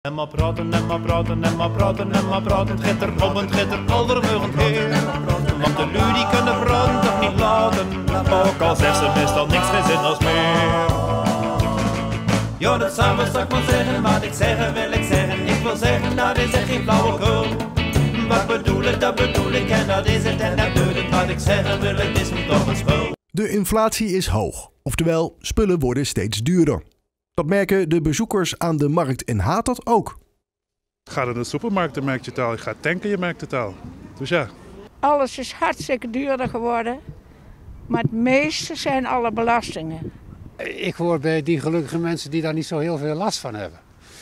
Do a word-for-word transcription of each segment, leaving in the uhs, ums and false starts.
En maar praten, en maar praten, en maar praten, en maar praten. Het gaat er om, het gaat er allermorgen heen. Want de lui die kunnen praten toch niet laten. Ook al zegt ze meestal niks geen zin als meer. Ja, dat samen zal ik maar zeggen, wat ik zeggen wil ik zeggen. Ik wil zeggen, dat is echt geen flauwekul. Wat bedoel ik, dat bedoel ik en dat is het en dat doe ik. Wat ik zeggen wil, het is me toch een spul. De inflatie is hoog, oftewel spullen worden steeds duurder. Dat merken de bezoekers aan de markt in Hatert ook. Ga naar de supermarkt, dan merk je het al. Je gaat tanken, je merkt het al. Dus ja. Alles is hartstikke duurder geworden. Maar het meeste zijn alle belastingen. Ik hoor bij die gelukkige mensen die daar niet zo heel veel last van hebben.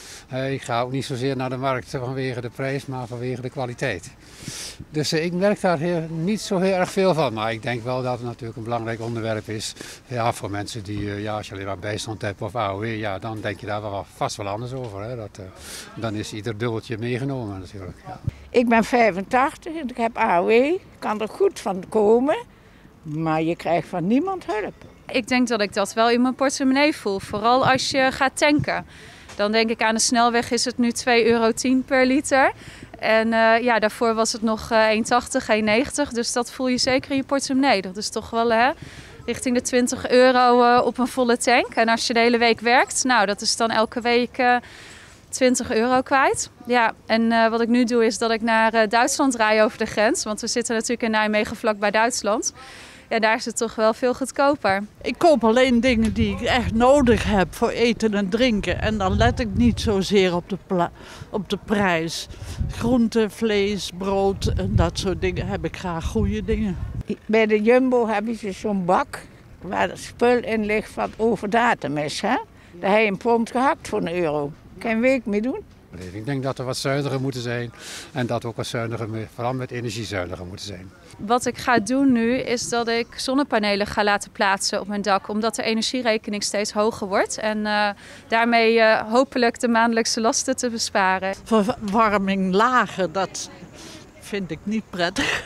Ik ga ook niet zozeer naar de markt vanwege de prijs, maar vanwege de kwaliteit. Dus ik merk daar heel, niet zo heel erg veel van. Maar ik denk wel dat het natuurlijk een belangrijk onderwerp is. Ja, voor mensen die, ja, als je alleen maar bijstand hebt of A O W, ja, dan denk je daar wel vast wel anders over. Hè. Dat, uh, dan is ieder dubbeltje meegenomen natuurlijk. Ja. Ik ben vijfentachtig en ik heb A O W. Ik kan er goed van komen, maar je krijgt van niemand hulp. Ik denk dat ik dat wel in mijn portemonnee voel, vooral als je gaat tanken. Dan denk ik aan de snelweg is het nu twee euro tien per liter. En uh, ja, daarvoor was het nog uh, één tachtig, één negentig. Dus dat voel je zeker in je portemonnee. Dat is toch wel hè, richting de twintig euro uh, op een volle tank. En als je de hele week werkt, nou dat is dan elke week uh, twintig euro kwijt. Ja, en uh, wat ik nu doe is dat ik naar uh, Duitsland rij over de grens. Want we zitten natuurlijk in Nijmegen vlak bij Duitsland. Ja, daar is het toch wel veel goedkoper. Ik koop alleen dingen die ik echt nodig heb voor eten en drinken. En dan let ik niet zozeer op de, pla- op de prijs. Groente, vlees, brood en dat soort dingen heb ik graag goede dingen. Bij de Jumbo heb je zo'n bak waar het spul in ligt wat overdatum is. Hè? Daar heb je een pond gehakt voor een euro. Kan je een week mee doen. Ik denk dat we wat zuiniger moeten zijn en dat we ook wat zuiniger, vooral met energiezuiniger moeten zijn. Wat ik ga doen nu is dat ik zonnepanelen ga laten plaatsen op mijn dak. Omdat de energierekening steeds hoger wordt. En uh, daarmee uh, hopelijk de maandelijkse lasten te besparen. Verwarming lager, dat vind ik niet prettig.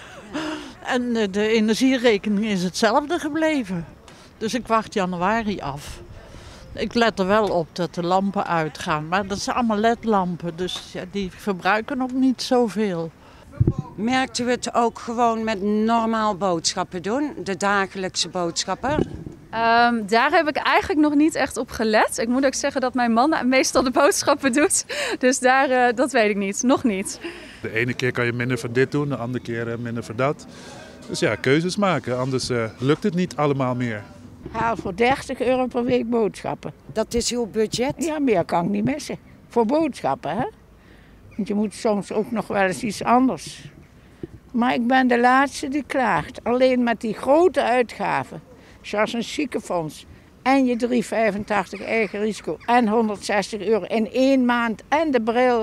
En uh, de energierekening is hetzelfde gebleven. Dus ik wacht januari af. Ik let er wel op dat de lampen uitgaan, maar dat zijn allemaal L E D-lampen, dus ja, die verbruiken ook niet zoveel. Merkten we het ook gewoon met normaal boodschappen doen, de dagelijkse boodschappen? Um, daar heb ik eigenlijk nog niet echt op gelet. Ik moet ook zeggen dat mijn man meestal de boodschappen doet, dus daar, uh, dat weet ik niet, nog niet. De ene keer kan je minder van dit doen, de andere keer uh, minder van dat. Dus ja, keuzes maken, anders uh, lukt het niet allemaal meer. Haal voor dertig euro per week boodschappen. Dat is uw budget? Ja, meer kan ik niet missen. Voor boodschappen, hè. Want je moet soms ook nog wel eens iets anders. Maar ik ben de laatste die klaagt. Alleen met die grote uitgaven, zoals een ziekenfonds en je drie vijfentachtig eigen risico en honderdzestig euro in één maand en de bril.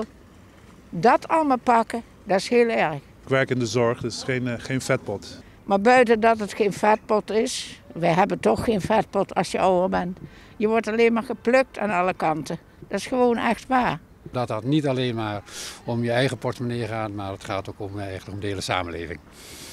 Dat allemaal pakken, dat is heel erg. Ik werk in de zorg, dus geen, uh, geen vetpot. Maar buiten dat het geen vetpot is, wij hebben toch geen vetpot als je ouder bent. Je wordt alleen maar geplukt aan alle kanten. Dat is gewoon echt waar. Dat dat niet alleen maar om je eigen portemonnee gaat, maar het gaat ook om, eigenlijk om de hele samenleving.